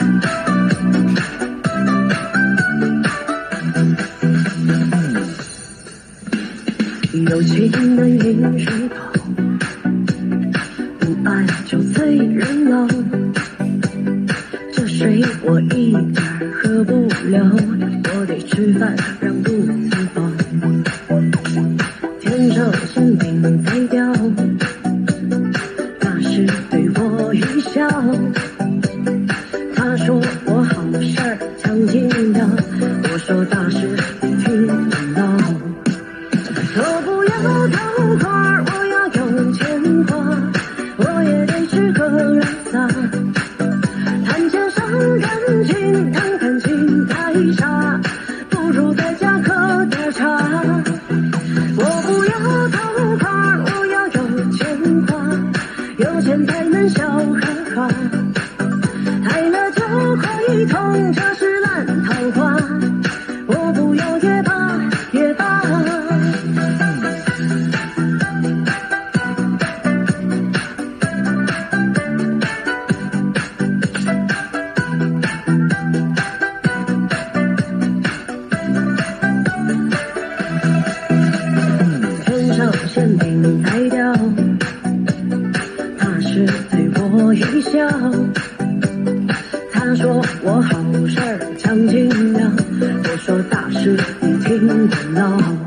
有情难饮水饱，不爱就催人老。这水我一点喝不了，我得吃饭让肚子饱。天上星星在掉，大师对我一笑。他说我好事儿抢尽了，我说大师你听我唠。我不要桃花，我要有钱花，我也得吃喝拉撒。谈钱伤感情，谈感情太傻，不如在家喝点茶。我不要桃花，我要有钱花，有钱才能笑哈哈。爱了就会痛，这是烂桃花，我不要也罢也罢。天上馅饼在掉，大师对我一笑。他说我好事儿抢尽了，我说大师你听我唠。